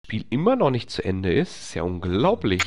Spiel immer noch nicht zu Ende ist ja unglaublich.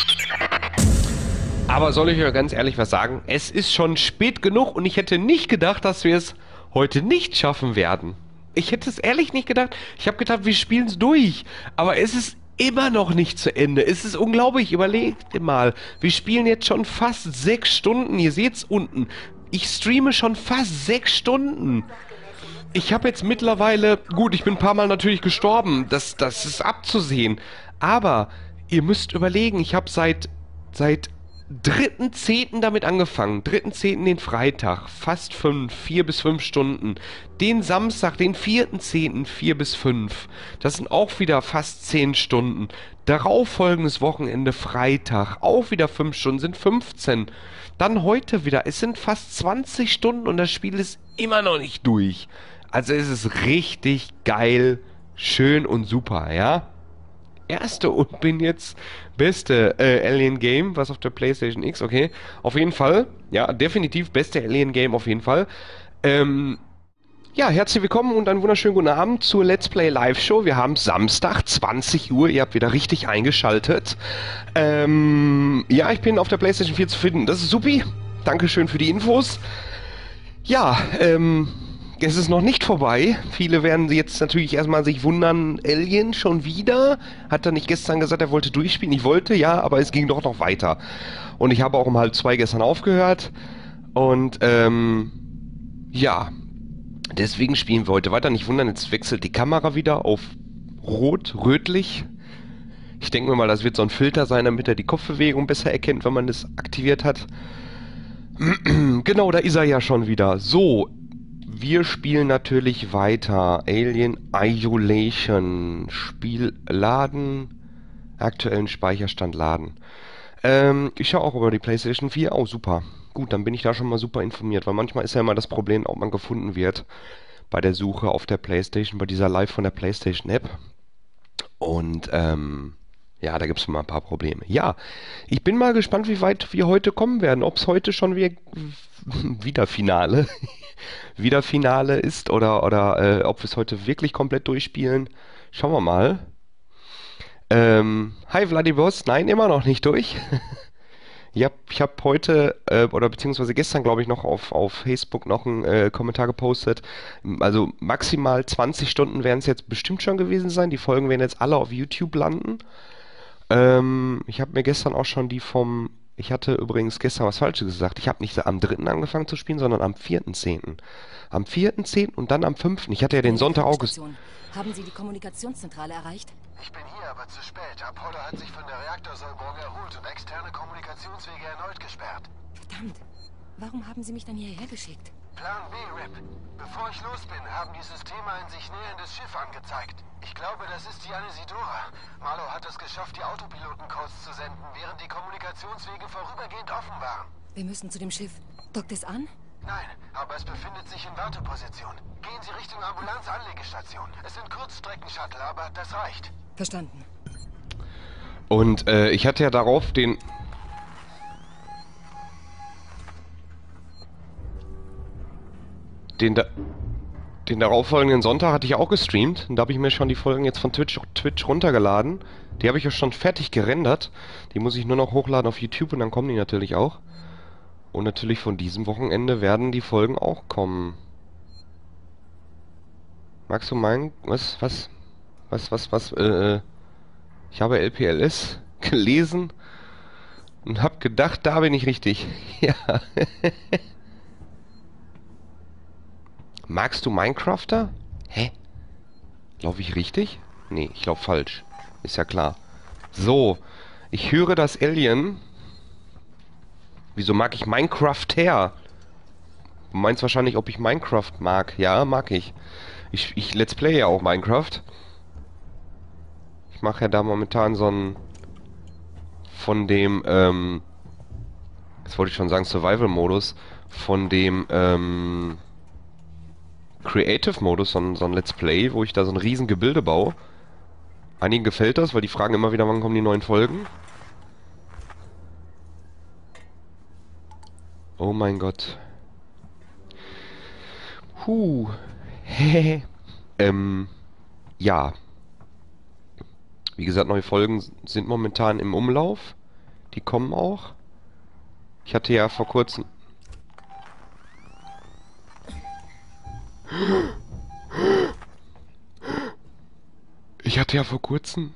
Aber soll ich euch ganz ehrlich was sagen? Es ist schon spät genug und ich hätte nicht gedacht, dass wir es heute nicht schaffen werden. Ich hätte es ehrlich nicht gedacht. Ich habe gedacht, wir spielen es durch. Aber es ist immer noch nicht zu Ende. Es ist unglaublich. Überlegt mal. Wir spielen jetzt schon fast 6 Stunden. Ihr seht's unten. Ich streame schon fast 6 Stunden. Ich habe jetzt mittlerweile, gut, ich bin ein paar Mal natürlich gestorben, das ist abzusehen. Aber ihr müsst überlegen, ich habe seit 3.10. damit angefangen. 3.10. den Freitag, fast 4 bis 5 Stunden. Den Samstag, den 4.10. 4 bis 5. Das sind auch wieder fast 10 Stunden. Darauf folgendes Wochenende Freitag, auch wieder 5 Stunden, sind 15. Dann heute wieder, es sind fast 20 Stunden und das Spiel ist immer noch nicht durch. Also es ist richtig geil, schön und super, ja? Erste und bin jetzt beste Alien Game, was auf der PlayStation X, okay. Auf jeden Fall, ja, definitiv beste Alien Game auf jeden Fall. Ähm, ja, herzlich willkommen und einen wunderschönen guten Abend zur Let's Play Live Show. Wir haben Samstag, 20 Uhr, ihr habt wieder richtig eingeschaltet. Ja, ich bin auf der PlayStation 4 zu finden, das ist supi. Dankeschön für die Infos. Ja, es ist noch nicht vorbei. Viele werden jetzt natürlich erstmal sich wundern, Alien schon wieder? Hat er nicht gestern gesagt, er wollte durchspielen? Ich wollte, ja, aber es ging doch noch weiter. Und ich habe auch um 1:30 gestern aufgehört. Und, ja, deswegen spielen wir heute weiter. Nicht wundern, jetzt wechselt die Kamera wieder auf rot, rötlich. Ich denke mir mal, das wird so ein Filter sein, damit er die Kopfbewegung besser erkennt, wenn man das aktiviert hat. Genau, da ist er ja schon wieder. So, wir spielen natürlich weiter. Alien Isolation. Spiel laden. Aktuellen Speicherstand laden. Ich schaue auch über die PlayStation 4. Oh, super. Gut, dann bin ich da schon mal super informiert, weil manchmal ist ja immer das Problem, ob man gefunden wird bei der Suche auf der PlayStation, bei dieser Live von der PlayStation App. Und, ja, da gibt es mal ein paar Probleme. Ja, ich bin mal gespannt, wie weit wir heute kommen werden. Ob es heute schon wieder Finale, wieder Finale ist oder ob wir es heute wirklich komplett durchspielen. Schauen wir mal. Hi Vladiboss, nein, immer noch nicht durch. Ja, ich hab heute oder beziehungsweise gestern, glaube ich, noch auf Facebook noch einen Kommentar gepostet. Also maximal 20 Stunden werden es jetzt bestimmt schon gewesen sein. Die Folgen werden jetzt alle auf YouTube landen. Ich habe mir gestern auch schon die vom. Ich hatte übrigens gestern was Falsches gesagt. Ich habe nicht am 3. angefangen zu spielen, sondern am 4.10. Am 4.10. und dann am 5. Ich hatte ja den Sonntag auch. Haben Sie die Kommunikationszentrale erreicht? Ich bin hier, aber zu spät. Apollo hat sich von der Reaktorsäuberung erholt und externe Kommunikationswege erneut gesperrt. Verdammt. Warum haben Sie mich dann hierher geschickt? Plan B, Rip. Bevor ich los bin, haben die Systeme ein sich näherndes Schiff angezeigt. Ich glaube, das ist die Anesidora. Marlow hat es geschafft, die Autopilotencodes zu senden, während die Kommunikationswege vorübergehend offen waren. Wir müssen zu dem Schiff. Dockt es an? Nein, aber es befindet sich in Warteposition. Gehen Sie Richtung Ambulanzanlegestation. Es sind Kurzstrecken-Shuttle, aber das reicht. Verstanden. Und ich hatte ja darauf den, da, den darauffolgenden Sonntag hatte ich auch gestreamt. Und da habe ich mir schon die Folgen jetzt von Twitch runtergeladen. Die habe ich ja schon fertig gerendert. Die muss ich nur noch hochladen auf YouTube und dann kommen die natürlich auch. Und natürlich von diesem Wochenende werden die Folgen auch kommen. Magst du meinen? Was? Ich habe LPLS gelesen und habe gedacht, da bin ich richtig. Ja. Magst du Minecrafter? Hä? Laufe ich richtig? Nee, ich laufe falsch. Ist ja klar. So, ich höre das Alien. Wieso mag ich Minecrafter? Du meinst wahrscheinlich, ob ich Minecraft mag. Ja, mag ich. Ich Let's Play ja auch Minecraft. Ich mache ja da momentan so ein von dem, jetzt wollte ich schon sagen Survival-Modus, von dem, Creative-Modus, so ein Let's Play, wo ich da so ein riesen Gebilde baue. Einigen gefällt das, weil die fragen immer wieder, wann kommen die neuen Folgen. Oh mein Gott. Hehe. Ja. Wie gesagt, neue Folgen sind momentan im Umlauf. Die kommen auch. Ich hatte ja vor kurzem... Ich hatte ja vor kurzem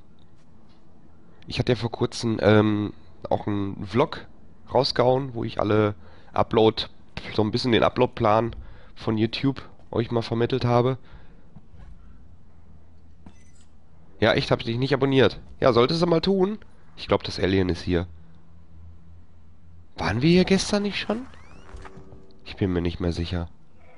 auch einen Vlog rausgehauen, wo ich so ein bisschen den Uploadplan von YouTube euch mal vermittelt habe. Ja, echt, hab ich dich nicht abonniert. Ja, solltest du mal tun. Ich glaube, das Alien ist hier. Waren wir hier gestern nicht schon? Ich bin mir nicht mehr sicher.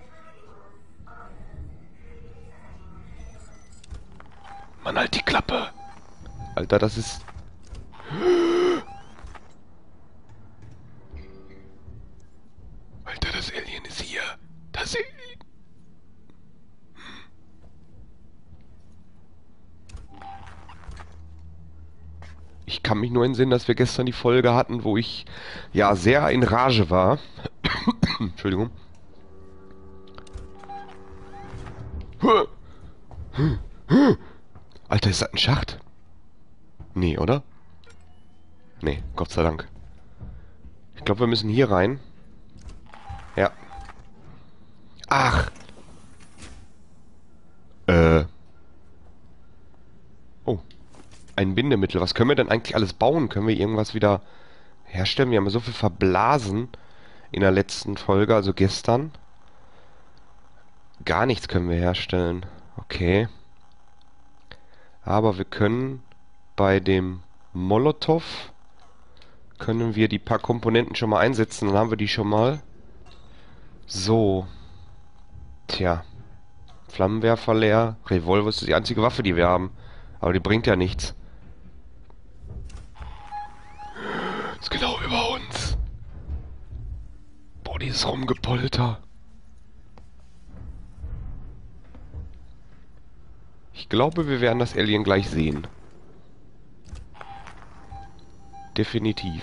Mann, halt die Klappe. Alter, das ist... Alter, das Alien ist hier. Das Alien... Ich kann mich nur entsinnen, dass wir gestern die Folge hatten, wo ich ja sehr in Rage war. Entschuldigung. Alter, ist das ein Schacht? Nee, oder? Nee, Gott sei Dank. Ich glaube, wir müssen hier rein. Ja. Ach! Oh. Ein Bindemittel. Was können wir denn eigentlich alles bauen? Können wir irgendwas wieder herstellen? Wir haben ja so viel verblasen in der letzten Folge, also gestern. Gar nichts können wir herstellen. Okay. Aber wir können bei dem Molotow können wir die paar Komponenten schon mal einsetzen. Dann haben wir die schon mal. So. Tja. Flammenwerfer leer. Revolver ist die einzige Waffe, die wir haben. Aber die bringt ja nichts. Ist genau über uns. Boah, dieses Rumgepolter. Ich glaube, wir werden das Alien gleich sehen. Definitiv.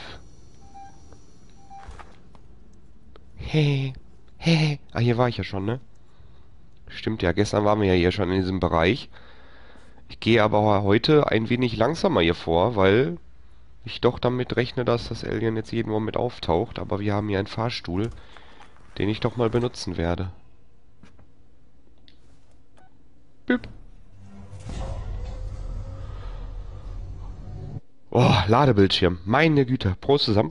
Hey. Hey. Ah, hier war ich ja schon, ne? Stimmt ja, gestern waren wir ja hier schon in diesem Bereich. Ich gehe aber heute ein wenig langsamer hier vor, weil ich doch damit rechne, dass das Alien jetzt jeden Moment auftaucht. Aber wir haben hier einen Fahrstuhl, den ich doch mal benutzen werde. Büpp. Oh, Ladebildschirm. Meine Güte. Prost zusammen.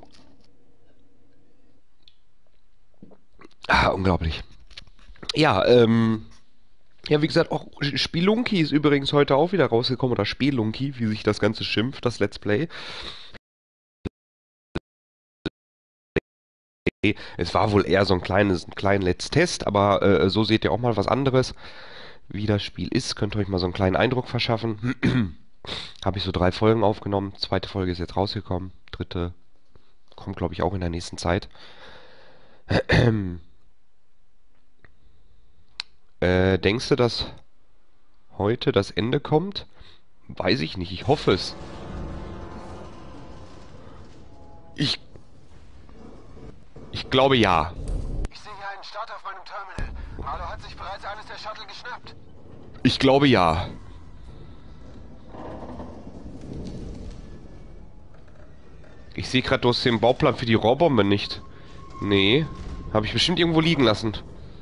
Ah, unglaublich. Ja, ja, wie gesagt, auch Spelunky ist übrigens heute auch wieder rausgekommen. Oder Spelunky, wie sich das Ganze schimpft, das Let's Play. Es war wohl eher so ein kleinen Let's Test, aber so seht ihr auch mal was anderes, wie das Spiel ist. Könnt ihr euch mal so einen kleinen Eindruck verschaffen. Habe ich so 3 Folgen aufgenommen. Zweite Folge ist jetzt rausgekommen. Dritte kommt, glaube ich, auch in der nächsten Zeit. Denkst du, dass heute das Ende kommt? Weiß ich nicht. Ich hoffe es. Ich glaube ja. Ich sehe hier einen Start auf meinem Terminal. Marlo hat sich bereits eines der Shuttle geschnappt. Ich glaube ja. Ich sehe gerade, du hast den Bauplan für die Rohrbombe nicht. Nee. Habe ich bestimmt irgendwo liegen lassen.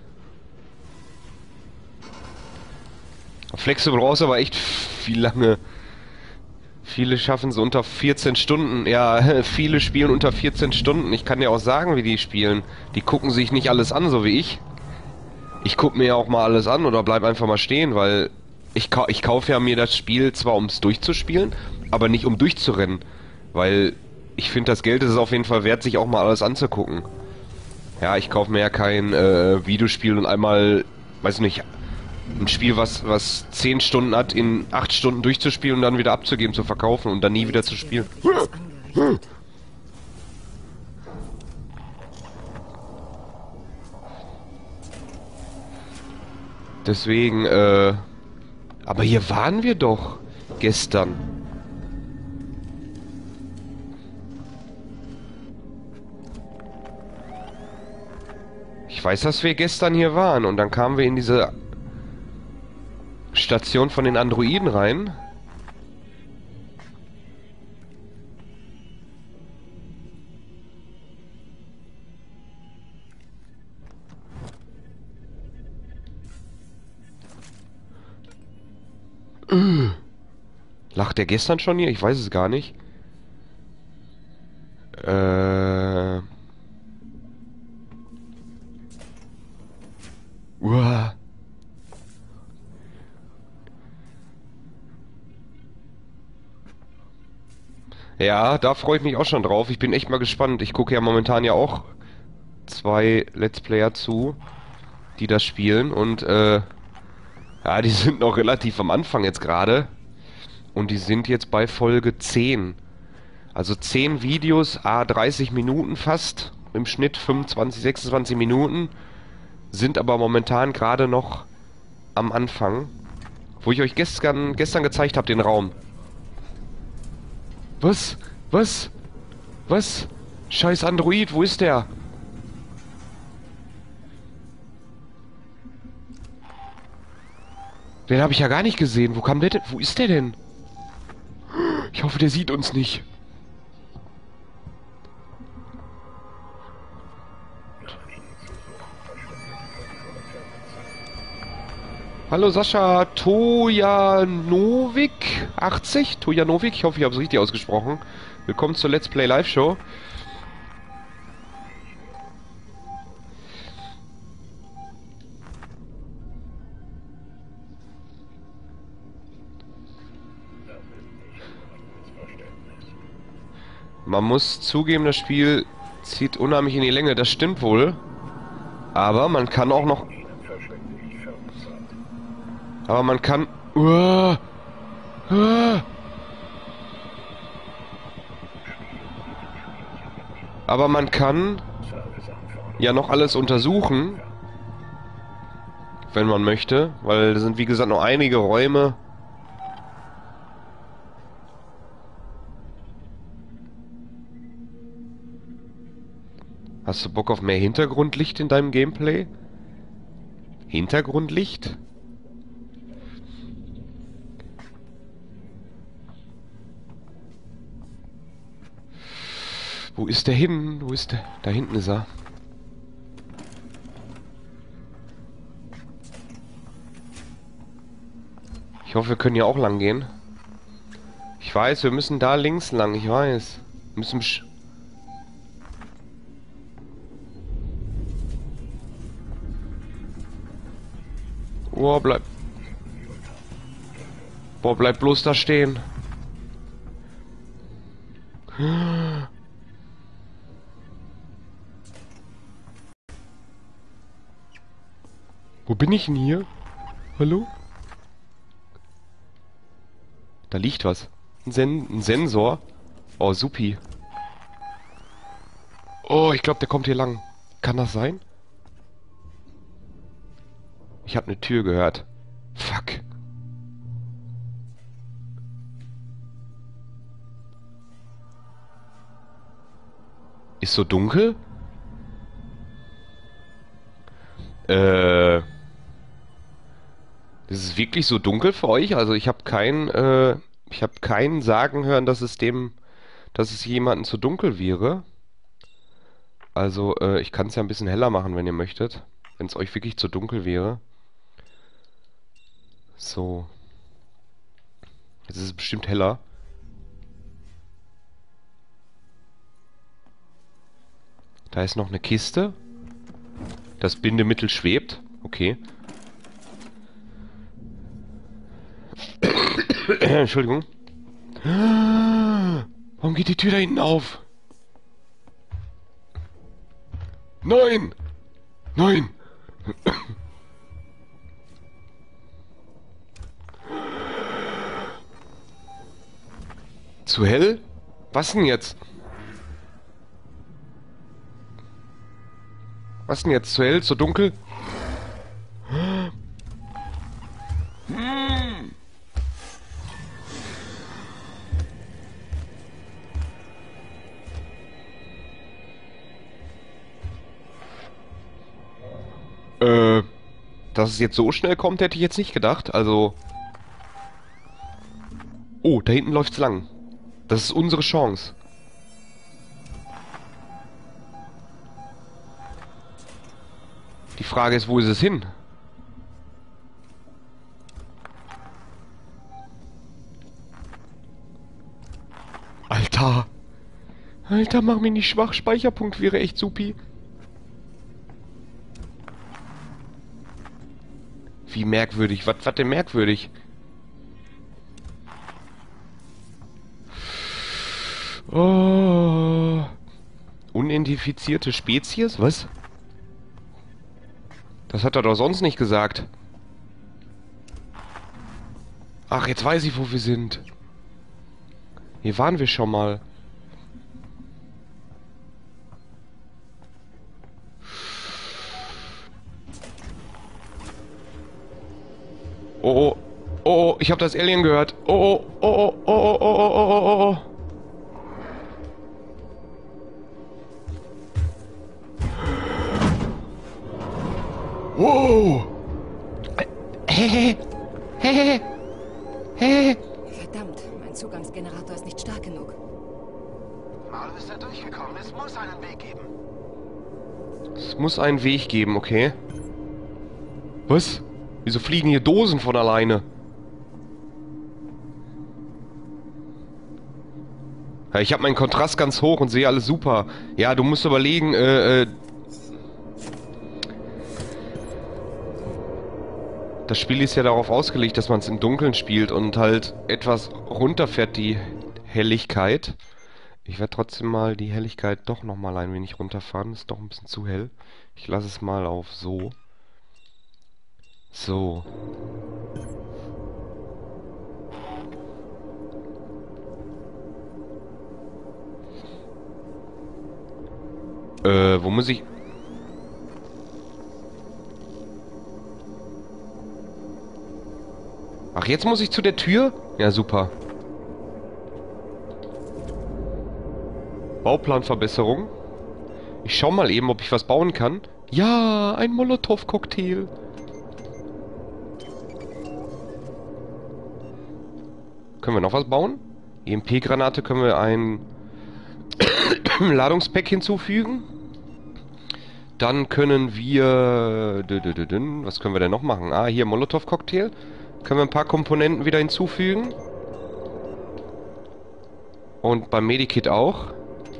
Flexible raus, aber echt viel lange. Viele schaffen es unter 14 Stunden. Ja, viele spielen unter 14 Stunden. Ich kann dir auch sagen, wie die spielen. Die gucken sich nicht alles an, so wie ich. Ich gucke mir ja auch mal alles an oder bleib einfach mal stehen, weil ich kaufe ja mir das Spiel zwar, um es durchzuspielen, aber nicht um durchzurennen. Weil ich finde, das Geld ist es auf jeden Fall wert, sich auch mal alles anzugucken. Ja, ich kaufe mir ja kein Videospiel und einmal, weiß nicht, ein Spiel, was 10 Stunden hat, in 8 Stunden durchzuspielen und dann wieder abzugeben, zu verkaufen und dann nie wieder zu spielen. Deswegen, aber hier waren wir doch gestern. Ich weiß, dass wir gestern hier waren und dann kamen wir in diese Station von den Androiden rein. Lacht der gestern schon hier? Ich weiß es gar nicht. Uah. Ja, da freue ich mich auch schon drauf. Ich bin echt mal gespannt. Ich gucke ja momentan ja auch 2 Let's Player zu, die das spielen. Und ja, die sind noch relativ am Anfang jetzt gerade. Und die sind jetzt bei Folge 10. Also 10 Videos, 30 Minuten fast. Im Schnitt 25, 26 Minuten. Sind aber momentan gerade noch am Anfang. Wo ich euch gestern gezeigt habe, den Raum. Was? Was? Was? Scheiß Android, wo ist der? Den habe ich ja gar nicht gesehen. Wo kam der denn? Wo ist der denn? Ich hoffe, der sieht uns nicht. Hallo Sascha, Tojanovic 80? Tojanovic? Ich hoffe, ich habe es richtig ausgesprochen. Willkommen zur Let's Play Live Show. Man muss zugeben, das Spiel zieht unheimlich in die Länge, das stimmt wohl. Aber man kann auch noch... Aber man kann... Aber man kann ja noch alles untersuchen, wenn man möchte, weil da sind wie gesagt noch einige Räume. Hast du Bock auf mehr Hintergrundlicht in deinem Gameplay? Hintergrundlicht? Wo ist der hin? Wo ist der? Da hinten ist er. Ich hoffe, wir können hier auch lang gehen. Ich weiß, wir müssen da links lang. Ich weiß. Wir müssen... Oh, bleib... Boah, bleib bloß da stehen. Wo bin ich denn hier? Hallo? Da liegt was. Ein Sensor. Oh, supi. Oh, ich glaube, der kommt hier lang. Kann das sein? Ich habe eine Tür gehört. Fuck. Ist so dunkel? Ist es wirklich so dunkel für euch? Also ich habe keinen sagen hören, dass es jemandem zu dunkel wäre. Also, ich kann es ja ein bisschen heller machen, wenn ihr möchtet. Wenn es euch wirklich zu dunkel wäre. So. Jetzt ist es bestimmt heller. Da ist noch eine Kiste. Das Bindemittel schwebt. Okay. Entschuldigung. Warum geht die Tür da hinten auf? Nein! Nein! Zu hell? Was denn jetzt? Was denn jetzt? Zu hell? Zu dunkel? Dass es jetzt so schnell kommt, hätte ich jetzt nicht gedacht. Also... Oh, da hinten läuft's lang. Das ist unsere Chance. Die Frage ist, wo ist es hin? Alter. Alter, mach mich nicht schwach. Speicherpunkt wäre echt supi. Wie merkwürdig. Was denn merkwürdig? Oh. Unidentifizierte Spezies? Was? Das hat er doch sonst nicht gesagt. Ach, jetzt weiß ich, wo wir sind. Hier waren wir schon mal. Oh, oh, oh, oh, ich habe das Alien gehört. Oh, oh, oh, oh, oh, oh, oh, oh, oh, oh. Wow! Hey, hey, hey. Verdammt, mein Zugangsgenerator ist nicht stark genug. Marlo ist da durchgekommen. Es muss einen Weg geben. Es muss einen Weg geben, okay. Was? Wieso fliegen hier Dosen von alleine? Ja, ich habe meinen Kontrast ganz hoch und sehe alles super. Ja, du musst überlegen, das Spiel ist ja darauf ausgelegt, dass man es im Dunkeln spielt und halt etwas runterfährt, die Helligkeit. Ich werde trotzdem mal die Helligkeit doch nochmal ein wenig runterfahren. Ist doch ein bisschen zu hell. Ich lasse es mal auf so. So. Wo muss ich... Ach, jetzt muss ich zu der Tür? Ja, super. Bauplanverbesserung. Ich schau mal eben, ob ich was bauen kann. Ja, ein Molotow-Cocktail. Können wir noch was bauen? EMP-Granate können wir ein Ladungspack hinzufügen. Dann können wir... Was können wir denn noch machen? Ah, hier Molotow-Cocktail. Können wir ein paar Komponenten wieder hinzufügen. Und beim Medikit auch.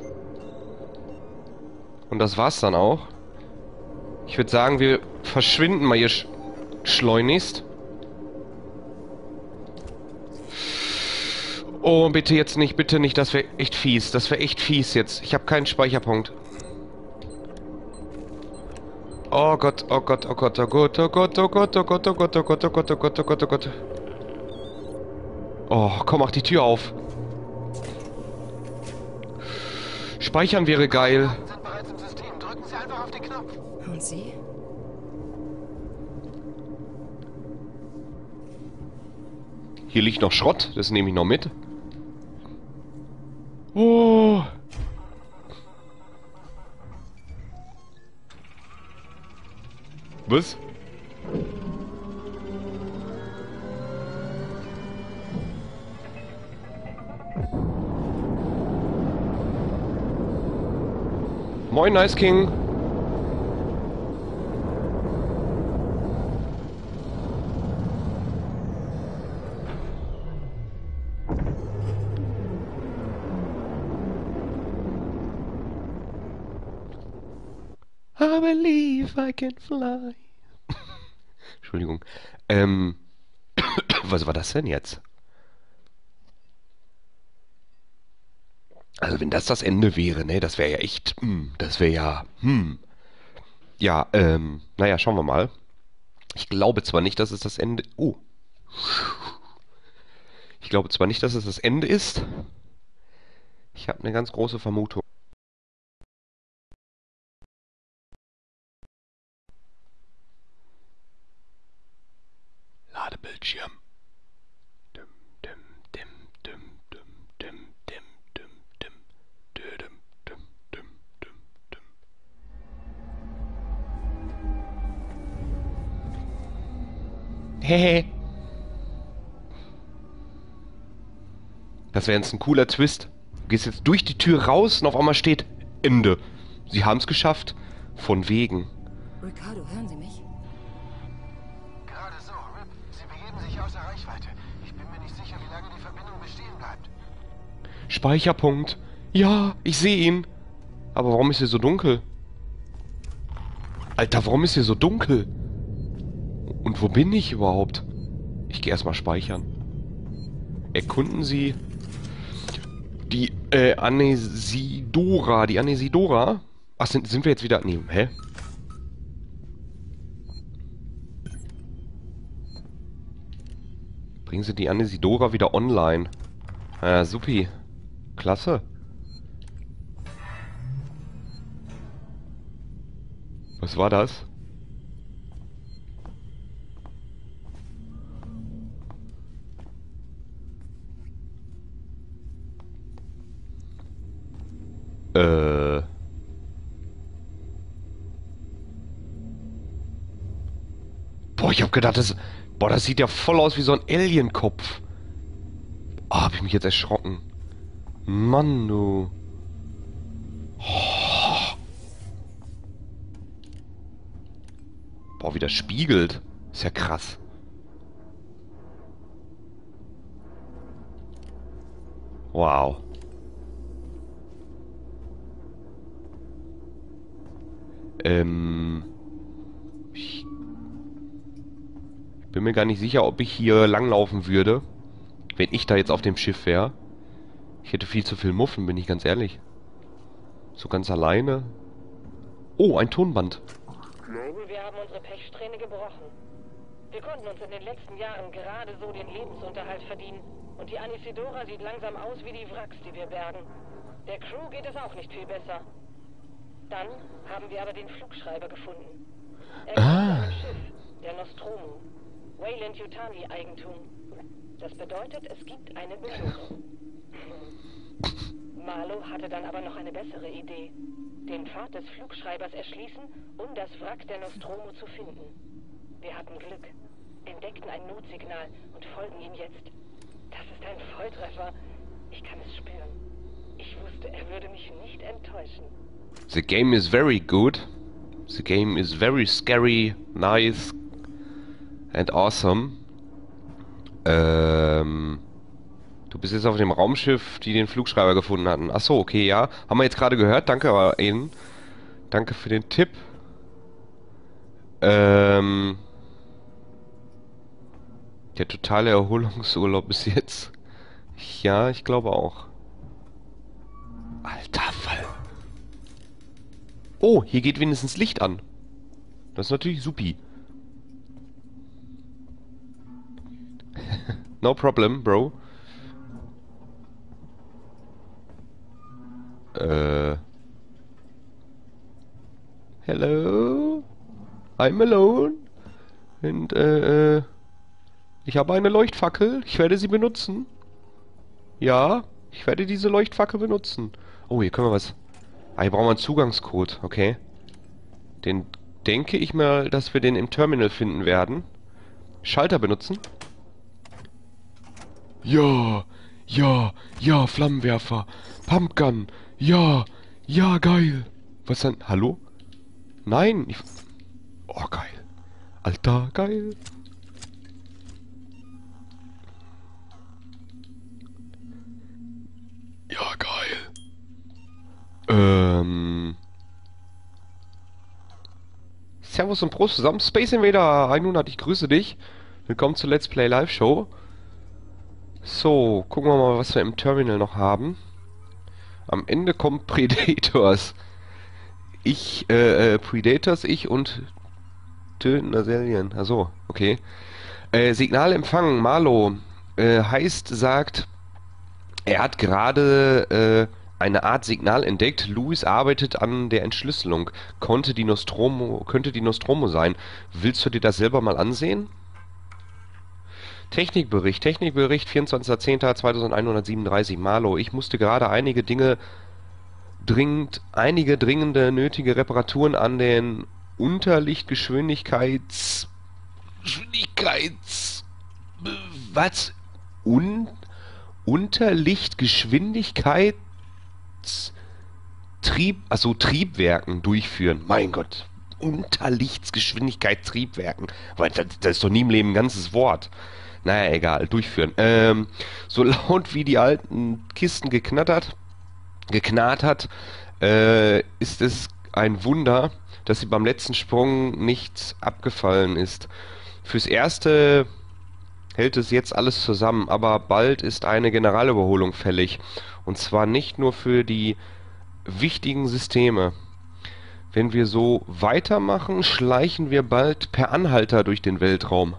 Und das war's dann auch. Ich würde sagen, wir verschwinden mal hier schleunigst. Oh, bitte jetzt nicht, bitte nicht. Das wäre echt fies. Das wäre echt fies jetzt. Ich habe keinen Speicherpunkt. Oh Gott, oh Gott, oh Gott, oh Gott, oh Gott, oh Gott, oh Gott, oh Gott, oh Gott, oh Gott, oh Gott, oh Gott, oh Gott. Oh, komm, mach die Tür auf. Speichern wäre geil. Sie sind bereits im System. Drücken Sie einfach auf den Knopf. Und Sie? Hier liegt noch Schrott, das nehme ich noch mit. Oh. Was? Moin, Nice King. I believe I can fly. Entschuldigung. Was war das denn jetzt? Also wenn das Ende wäre, ne, das wäre ja echt, das wäre ja, Ja, naja, schauen wir mal. Ich glaube zwar nicht, dass es das Ende... Oh. Ich glaube zwar nicht, dass es das Ende ist. Ich habe eine ganz große Vermutung. Ladebildschirm. Dum, dum, dim, dum, dum, dim, dim, dum, dim, dum, dum, dum, dum, dum. Hehe. Das wäre jetzt ein cooler Twist. Du gehst jetzt durch die Tür raus und auf einmal steht Ende. Sie haben es geschafft. Von wegen. Ricardo, hören Sie mich? Gerade so, Rip. Sie begeben sich außer Reichweite. Ich bin mir nicht sicher, wie lange die Verbindung bestehen bleibt. Speicherpunkt. Ja, ich sehe ihn. Aber warum ist hier so dunkel? Alter, warum ist hier so dunkel? Und wo bin ich überhaupt? Ich gehe erstmal speichern. Erkunden Sie die Anesidora. Die Anesidora? Ach, sind wir jetzt wieder... Nee, hä? Bringen Sie die Anesidora wieder online. Supi. Klasse. Was war das? Boah, ich hab gedacht, das... Boah, das sieht ja voll aus wie so ein Alien-Kopf. Ah, hab ich mich jetzt erschrocken. Mann, du. Oh. Boah, wie das spiegelt. Ist ja krass. Wow. Ich bin mir gar nicht sicher, ob ich hier langlaufen würde, wenn ich da jetzt auf dem Schiff wäre. Ich hätte viel zu viel Muffen, bin ich ganz ehrlich. So ganz alleine. Oh, ein Tonband. Wir haben unsere Pechsträhne gebrochen. Wir konnten uns in den letzten Jahren gerade so den Lebensunterhalt verdienen. Und die Anesidora sieht langsam aus wie die Wracks, die wir bergen. Der Crew geht es auch nicht viel besser. Dann haben wir aber den Flugschreiber gefunden. Er kommt zu einem Schiff, der Nostromo. Wayland Yutani Eigentum. Das bedeutet, es gibt eine Belohnung. Marlow hatte dann aber noch eine bessere Idee. Den Pfad des Flugschreibers erschließen, um das Wrack der Nostromo zu finden. Wir hatten Glück, entdeckten ein Notsignal und folgen ihm jetzt. Das ist ein Volltreffer. Ich kann es spüren. Ich wusste, er würde mich nicht enttäuschen. The game is very good. The game is very scary, nice and awesome. Du bist jetzt auf dem Raumschiff, die den Flugschreiber gefunden hatten. Achso, okay, ja. Haben wir jetzt gerade gehört. Danke, Aiden. Danke für den Tipp. Der totale Erholungsurlaub bis jetzt. Ja, ich glaube auch. Alter Fall. Oh, hier geht wenigstens Licht an. Das ist natürlich supi. No problem, bro. Hello? I'm alone. Und, ich habe eine Leuchtfackel. Ich werde sie benutzen. Ja, ich werde diese Leuchtfackel benutzen. Oh, hier können wir was... Ah, hier brauchen wir einen Zugangscode, okay. Den denke ich mal, dass wir den im Terminal finden werden. Schalter benutzen. Ja, ja, ja, Flammenwerfer. Pumpgun. Ja, ja, geil. Was denn? Hallo? Nein. Oh, geil. Alter, geil. Ja, geil. Servus und Prost zusammen. Space Invader 100, ich grüße dich. Willkommen zur Let's Play Live Show. So, gucken wir mal, was wir im Terminal noch haben. Am Ende kommt Predators. Predators, ich und tötender Alien. Achso, okay. Signal empfangen, Marlow. Sagt, er hat gerade eine Art Signal entdeckt. Louis arbeitet an der Entschlüsselung. Könnte die Nostromo sein. Willst du dir das selber mal ansehen? Technikbericht 24.10.2137. Marlow, ich musste gerade einige dringende nötige Reparaturen an den Triebwerken durchführen. Mein Gott. Unterlichtsgeschwindigkeit Triebwerken. Das ist doch nie im Leben ein ganzes Wort. Naja, egal, durchführen. So laut wie die alten Kisten geknarrt hat, ist es ein Wunder, dass sie beim letzten Sprung nicht abgefallen ist. Fürs Erste hält es jetzt alles zusammen, aber bald ist eine Generalüberholung fällig. Und zwar nicht nur für die wichtigen Systeme. Wenn wir so weitermachen, schleichen wir bald per Anhalter durch den Weltraum.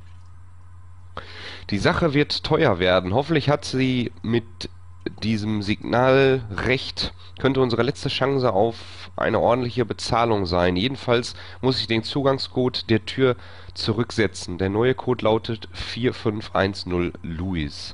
Die Sache wird teuer werden. Hoffentlich hat sie mit diesem Signal recht. Könnte unsere letzte Chance auf eine ordentliche Bezahlung sein. Jedenfalls muss ich den Zugangscode der Tür zurücksetzen. Der neue Code lautet 4510 Louis.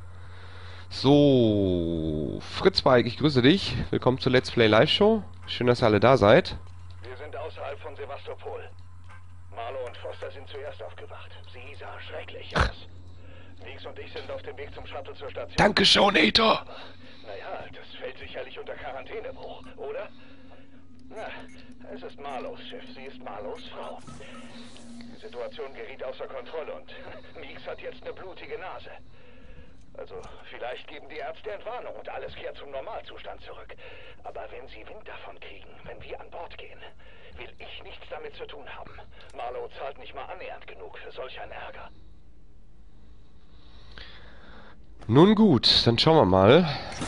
So, Fritz Bike, ich grüße dich. Willkommen zur Let's Play Live Show. Schön, dass ihr alle da seid. Wir sind außerhalb von Sevastopol. Marlow und Foster sind zuerst aufgewacht. Sie sah schrecklich aus. Nix und ich sind auf dem Weg zum Shuttle zur Station. Danke, Shownator. Naja, das fällt sicherlich unter Quarantänebruch, oder? Na, es ist Marlows Schiff. Sie ist Marlows Frau. Die Situation geriet außer Kontrolle und Meeks hat jetzt eine blutige Nase. Also, vielleicht geben die Ärzte Entwarnung und alles kehrt zum Normalzustand zurück. Aber wenn sie Wind davon kriegen, wenn wir an Bord gehen, will ich nichts damit zu tun haben. Marlow zahlt nicht mal annähernd genug für solch einen Ärger. Nun gut, dann schauen wir mal.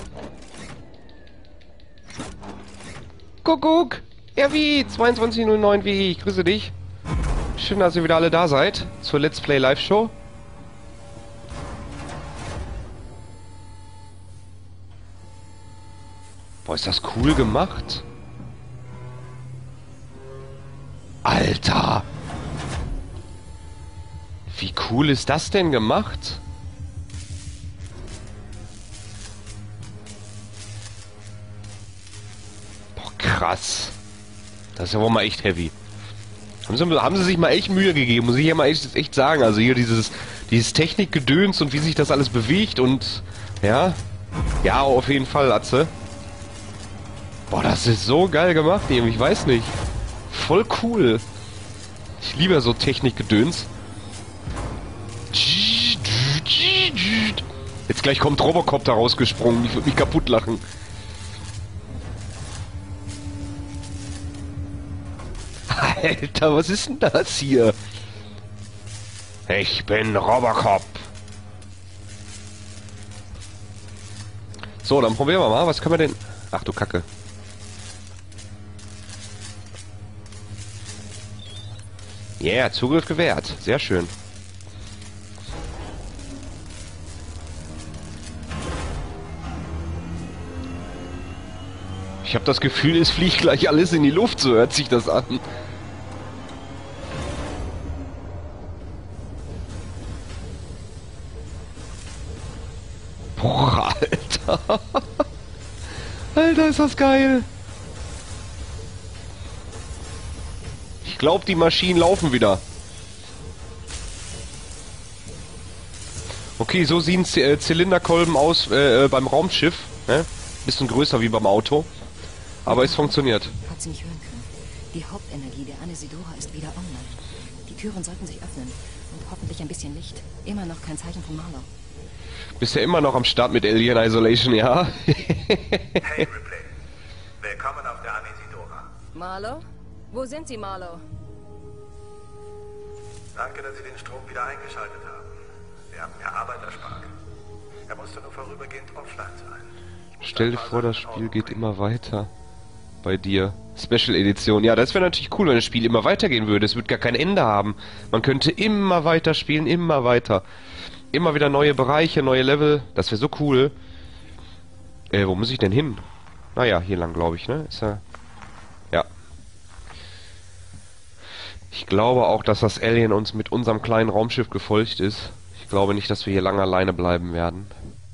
Kuckuck! RW 2209 wie ich grüße dich. Schön, dass ihr wieder alle da seid zur Let's Play Live Show. Boah, ist das cool gemacht. Alter! Wie cool ist das denn gemacht? Boah, krass. Das ist ja wohl mal echt heavy. Haben sie sich mal echt Mühe gegeben, muss ich ja mal echt sagen. Also hier dieses Technikgedöns und wie sich das alles bewegt und... Ja? Ja, auf jeden Fall, Atze. Boah, das ist so geil gemacht eben, ich weiß nicht. Voll cool. Ich liebe so Technikgedöns. Jetzt gleich kommt Robocop da rausgesprungen, ich würde mich kaputt lachen. Alter, was ist denn das hier? Ich bin Robocop. So, dann probieren wir mal. Was können wir denn... Ach du Kacke. Yeah, Zugriff gewährt. Sehr schön. Ich habe das Gefühl, es fliegt gleich alles in die Luft, so hört sich das an. Boah, Alter. Alter, ist das geil. Ich glaube, die Maschinen laufen wieder. Okay, so sehen Zylinderkolben aus beim Raumschiff. Ne? Bisschen größer wie beim Auto. Aber es funktioniert. Hat sie mich hören können? Die Hauptenergie der Anesidora ist wieder online. Die Türen sollten sich öffnen. Und hoffentlich ein bisschen Licht. Immer noch kein Zeichen von Marlow. Bist ja immer noch am Start mit Alien Isolation, ja? Hey Ripley, willkommen auf der Anesidora. Marlow? Wo sind Sie, Marlow? Danke, dass Sie den Strom wieder eingeschaltet haben. Sie haben mir Arbeit erspart. Er musste nur vorübergehend offline sein. Stell dir vor, das Spiel geht immer weiter. Bei dir. Special Edition. Ja, das wäre natürlich cool, wenn das Spiel immer weitergehen würde. Es würde gar kein Ende haben. Man könnte immer weiter spielen, immer weiter. Immer wieder neue Bereiche, neue Level. Das wäre so cool. Wo muss ich denn hin? Naja, hier lang, glaube ich, ne? Ist ja... Ja. Ich glaube auch, dass das Alien uns mit unserem kleinen Raumschiff gefolgt ist. Ich glaube nicht, dass wir hier lange alleine bleiben werden.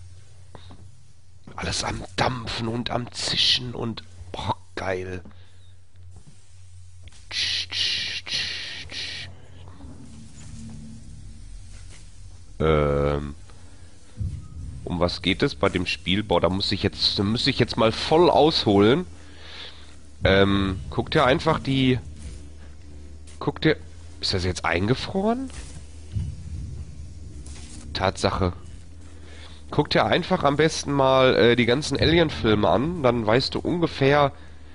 Alles am Dampfen und am Zischen und... Boah, geil. Um was geht es bei dem Spiel? Boah, da muss ich jetzt mal voll ausholen. Guck dir einfach die... Guck dir... Ist das jetzt eingefroren? Tatsache. Guck dir einfach am besten mal die ganzen Alien-Filme an, dann weißt du ungefähr,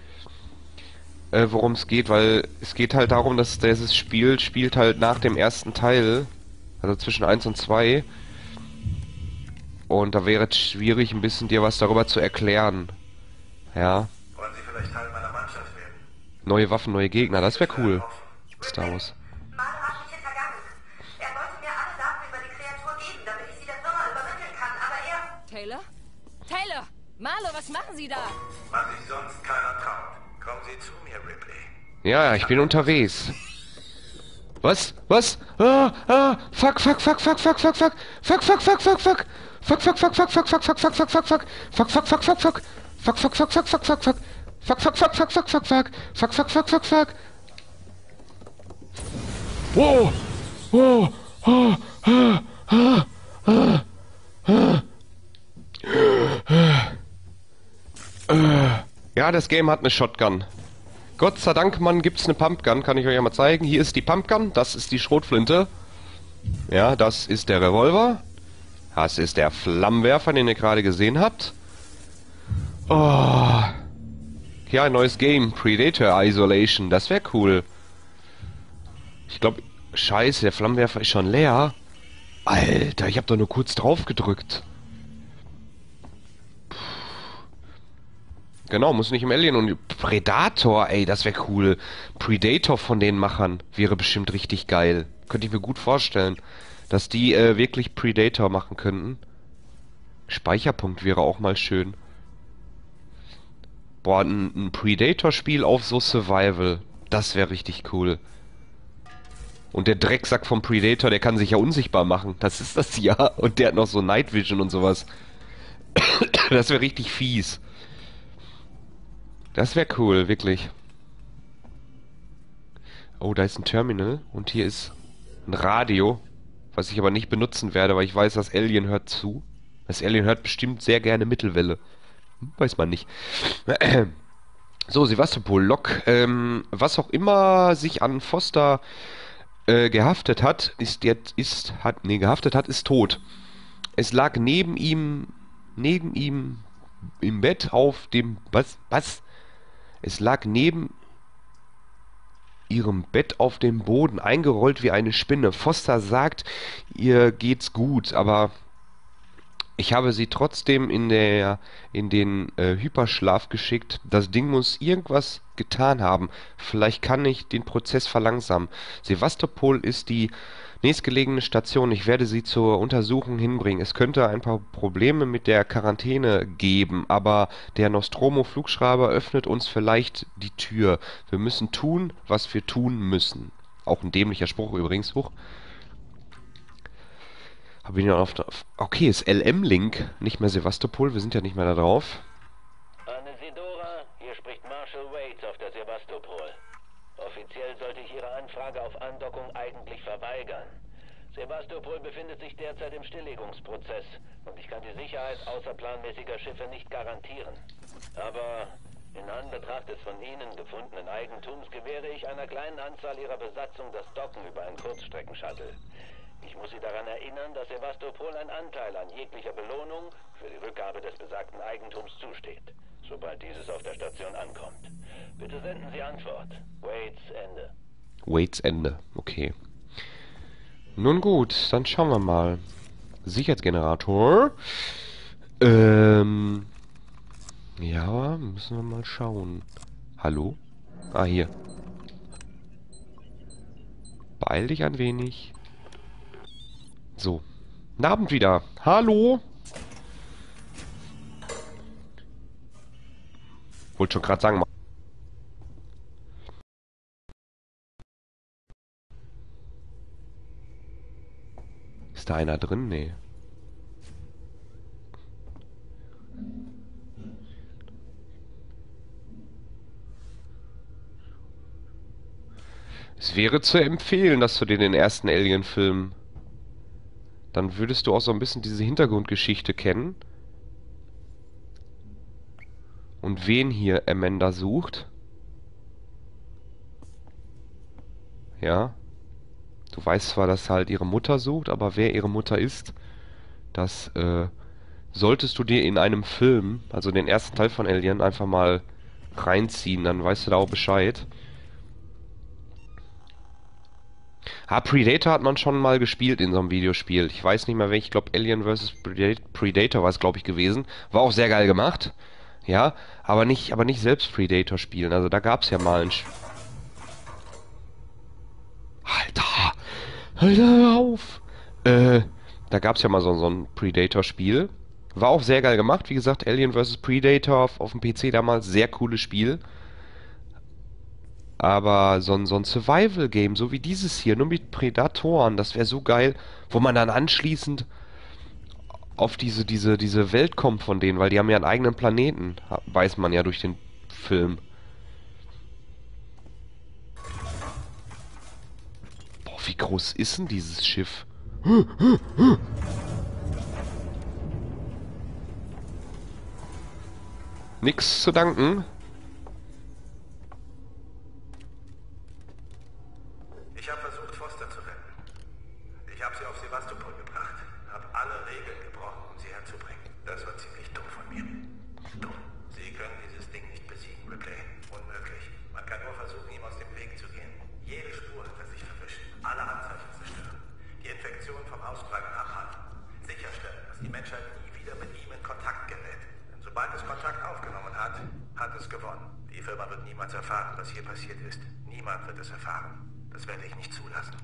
worum es geht, weil es geht halt darum, dass dieses Spiel spielt halt nach dem ersten Teil, also zwischen 1 und 2. Und da wäre es schwierig, ein bisschen dir was darüber zu erklären. Ja. Wollen Sie vielleicht Teil meiner Mannschaft werden? Neue Waffen, neue Gegner, das wäre cool. Star Wars. Manu hat mich hintergangen. Er wollte mir alle Daten über die Kreatur geben, damit ich sie der Firma übermitteln kann, aber er... Taylor? Taylor! Marlo, was machen Sie da? Was sich sonst keiner traut. Kommen Sie zu mir, Ripley. Ja, ich bin unterwegs. Was? Was? Fuck. Fuck, fuck, fuck, fuck, fuck, fuck. Fuck, fuck, fuck, fuck, fuck. Fuck, fuck, fuck, fuck, fuck, fuck, fuck, fuck, fuck, fuck, fuck. Fuck, fuck, fuck, fuck, fuck. Fuck, fuck, fuck, fuck, fuck, fuck, fuck. Fuck, fuck, fuck, fuck, fuck, fuck, fuck. Fuck, fuck, fuck, fuck, fuck. Wow. Wow. Ja, das Game hat eine Shotgun. Gott sei Dank, Mann, gibt's eine Pumpgun. Kann ich euch ja mal zeigen. Hier ist die Pumpgun, das ist die Schrotflinte. Ja, das ist der Revolver. Das ist der Flammenwerfer, den ihr gerade gesehen habt. Oh. Ja, ein neues Game. Predator Isolation. Das wäre cool. Ich glaube... Scheiße, der Flammenwerfer ist schon leer. Alter, ich habe doch nur kurz drauf gedrückt. Genau, muss nicht im Alien und Predator, ey, das wäre cool. Predator von den Machern wäre bestimmt richtig geil. Könnte ich mir gut vorstellen, dass die wirklich Predator machen könnten. Speicherpunkt wäre auch mal schön. Boah, ein Predator-Spiel auf so Survival, das wäre richtig cool. Und der Drecksack vom Predator, der kann sich ja unsichtbar machen. Das ist das ja. Und der hat noch so Night Vision und sowas. Das wäre richtig fies. Das wäre cool, wirklich. Oh, da ist ein Terminal. Und hier ist ein Radio. Was ich aber nicht benutzen werde, weil ich weiß, das Alien hört zu. Das Alien hört bestimmt sehr gerne Mittelwelle. Weiß man nicht. So, Sevastopol, Lok. Was auch immer sich an Foster... gehaftet hat, ist tot. Es lag neben ihm im Bett auf dem, was? Es lag neben ihrem Bett auf dem Boden, eingerollt wie eine Spinne. Foster sagt, ihr geht's gut, aber ich habe sie trotzdem in den Hyperschlaf geschickt. Das Ding muss irgendwas getan haben. Vielleicht kann ich den Prozess verlangsamen. Sevastopol ist die nächstgelegene Station. Ich werde sie zur Untersuchung hinbringen. Es könnte ein paar Probleme mit der Quarantäne geben, aber der Nostromo-Flugschreiber öffnet uns vielleicht die Tür. Wir müssen tun, was wir tun müssen. Auch ein dämlicher Spruch übrigens. Hoch. Hab ich noch auf der... Okay, ist LM-Link, nicht mehr Sevastopol, wir sind ja nicht mehr da drauf. Anisidora, hier spricht Marshal Waits auf der Sevastopol. Offiziell sollte ich Ihre Anfrage auf Andockung eigentlich verweigern. Sevastopol befindet sich derzeit im Stilllegungsprozess und ich kann die Sicherheit außerplanmäßiger Schiffe nicht garantieren. Aber in Anbetracht des von Ihnen gefundenen Eigentums gewähre ich einer kleinen Anzahl Ihrer Besatzung das Docken über einen Kurzstreckenshuttle. Ich muss Sie daran erinnern, dass Sevastopol ein Anteil an jeglicher Belohnung für die Rückgabe des besagten Eigentums zusteht, sobald dieses auf der Station ankommt. Bitte senden Sie Antwort. Waits Ende. Waits Ende, okay. Nun gut, dann schauen wir mal. Sicherheitsgenerator. Ja, müssen wir mal schauen. Hallo? Ah, hier. Beeil dich ein wenig. So. Guten Abend wieder. Hallo? Wollte schon gerade sagen. Ist da einer drin? Nee. Es wäre zu empfehlen, dass du dir den ersten Alien-Film... Dann würdest du auch so ein bisschen diese Hintergrundgeschichte kennen. Und wen hier Amanda sucht. Ja. Du weißt zwar, dass halt ihre Mutter sucht, aber wer ihre Mutter ist, Das solltest du dir in einem Film, also den ersten Teil von Alien, einfach mal reinziehen, dann weißt du da auch Bescheid. Predator hat man schon mal gespielt in so einem Videospiel. Ich weiß nicht mehr welches, ich glaube Alien vs. Predator war es, glaube ich, gewesen. War auch sehr geil gemacht. Ja, aber nicht selbst Predator spielen. Also da gab es ja mal ein... Alter! Alter, hör auf! Da gab es ja mal so ein Predator-Spiel. War auch sehr geil gemacht. Wie gesagt, Alien vs. Predator auf dem PC damals. Sehr cooles Spiel. Aber so ein Survival-Game, so wie dieses hier, nur mit Predatoren, das wäre so geil, wo man dann anschließend auf diese Welt kommt von denen, weil die haben ja einen eigenen Planeten, weiß man ja durch den Film. Boah, wie groß ist denn dieses Schiff? Nix zu danken. Ich habe versucht, Foster zu retten. Ich habe sie auf Sevastopol gebracht, habe alle Regeln gebrochen, um sie herzubringen. Das war ziemlich dumm von mir. Dumm. Sie können dieses Ding nicht besiegen, Ripley. Unmöglich. Man kann nur versuchen, ihm aus dem Weg zu gehen. Jede Spur wird sich verwischen, alle Anzeichen zerstören. Die Infektion vom Ausbreiten abhalten. Sicherstellen, dass die Menschheit nie wieder mit ihm in Kontakt gerät. Denn sobald es Kontakt aufgenommen hat, hat es gewonnen. Die Firma wird niemals erfahren, was hier passiert ist. Niemand wird es erfahren. Das werde ich nicht zulassen.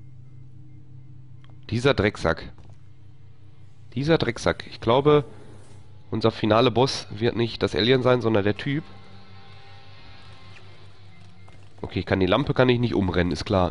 Dieser Drecksack. Dieser Drecksack. Ich glaube, unser finale Boss wird nicht das Alien sein, sondern der Typ. Okay, die Lampe kann ich nicht umrennen, ist klar.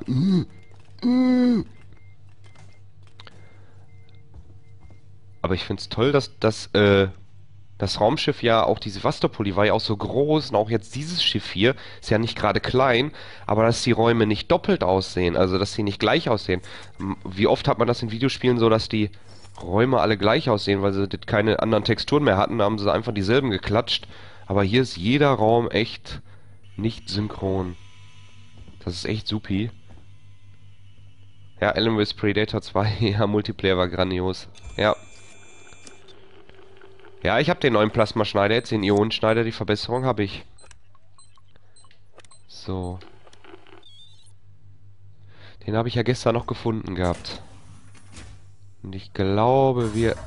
Aber ich finde es toll, dass das Raumschiff ja, auch die Sevastopol, die war ja auch so groß, und auch jetzt dieses Schiff hier ist ja nicht gerade klein, aber dass die Räume nicht doppelt aussehen, also dass sie nicht gleich aussehen. Wie oft hat man das in Videospielen so, dass die Räume alle gleich aussehen, weil sie keine anderen Texturen mehr hatten, da haben sie einfach dieselben geklatscht. Aber hier ist jeder Raum echt nicht synchron. Das ist echt supi. Ja, Alien vs. Predator 2, ja, Multiplayer war grandios. Ja. Ja, ich habe den neuen Plasmaschneider jetzt, den Ionenschneider, die Verbesserung habe ich. So. Den habe ich ja gestern noch gefunden gehabt. Und ich glaube, wir...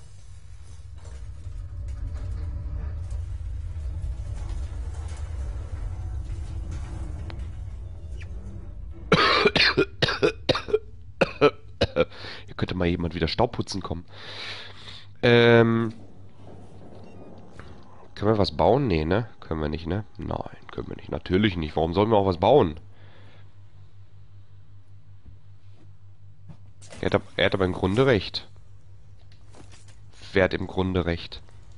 Hier könnte mal jemand wieder Staub putzen kommen. Können wir was bauen? Nee, ne? Können wir nicht, ne? Nein, können wir nicht. Natürlich nicht. Warum sollen wir auch was bauen? Er hat aber im Grunde recht. Wer hat im Grunde recht?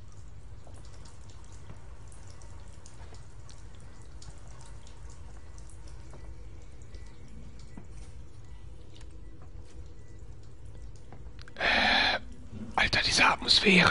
Alter, diese Atmosphäre.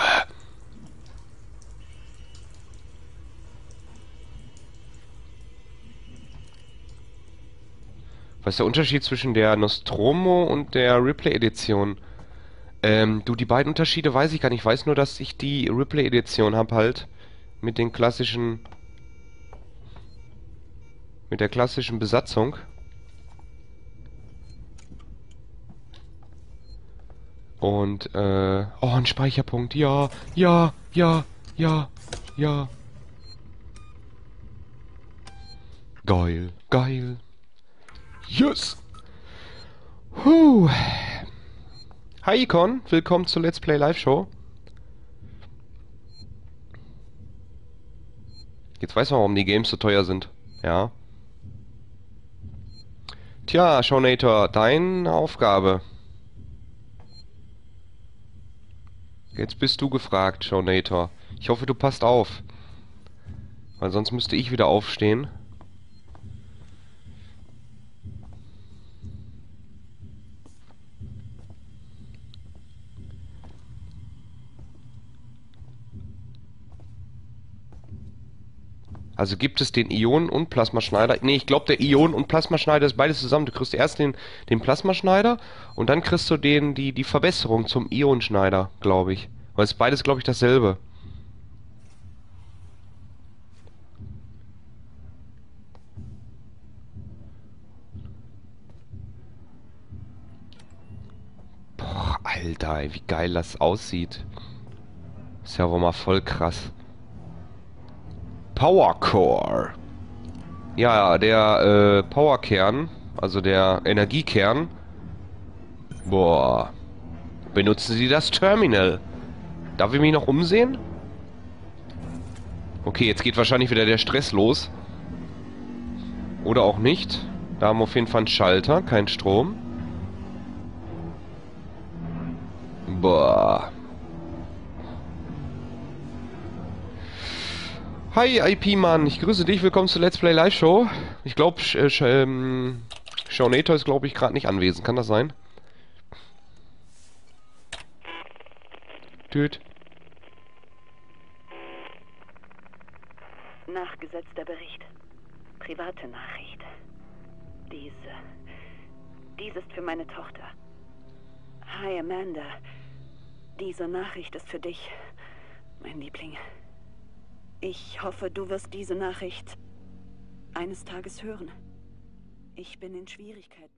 Was ist der Unterschied zwischen der Nostromo und der Ripley-Edition? Die beiden Unterschiede weiß ich gar nicht. Ich weiß nur, dass ich die Ripley-Edition habe halt. Mit den klassischen... Mit der klassischen Besatzung. Und, oh, ein Speicherpunkt. Ja, ja, ja, ja, ja. Geil, geil. Yes! Huh. Hi Icon, willkommen zur Let's Play Live Show. Jetzt weiß man, warum die Games so teuer sind. Ja. Tja, Shownator, deine Aufgabe. Jetzt bist du gefragt, Shownator. Ich hoffe, du passt auf. Weil sonst müsste ich wieder aufstehen. Also gibt es den Ionen- und Plasmaschneider. Ne, ich glaube, der Ionen- und Plasmaschneider ist beides zusammen. Du kriegst erst den Plasmaschneider und dann kriegst du die Verbesserung zum Ionenschneider, glaube ich. Weil es ist beides, glaube ich, dasselbe. Boah, Alter, ey, wie geil das aussieht. Ist ja wohl mal voll krass. Powercore. Ja, der Powerkern, also der Energiekern. Boah. Benutzen Sie das Terminal. Darf ich mich noch umsehen? Okay, jetzt geht wahrscheinlich wieder der Stress los. Oder auch nicht. Da haben wir auf jeden Fall einen Schalter, kein Strom. Boah. Hi IP-Mann, ich grüße dich, willkommen zur Let's Play Live Show. Ich glaube, Shaunator ist, glaube ich, gerade nicht anwesend, kann das sein? Tüt. Nachgesetzter Bericht. Private Nachricht. Dies ist für meine Tochter. Hi Amanda. Diese Nachricht ist für dich, mein Liebling. Ich hoffe, du wirst diese Nachricht eines Tages hören. Ich bin in Schwierigkeiten.